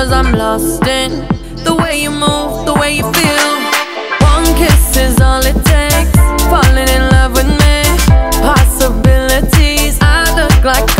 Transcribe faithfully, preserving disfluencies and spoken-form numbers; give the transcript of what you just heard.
'cause I'm lost in the way you move, the way you feel. One kiss is all it takes, falling in love with me. Possibilities, I look like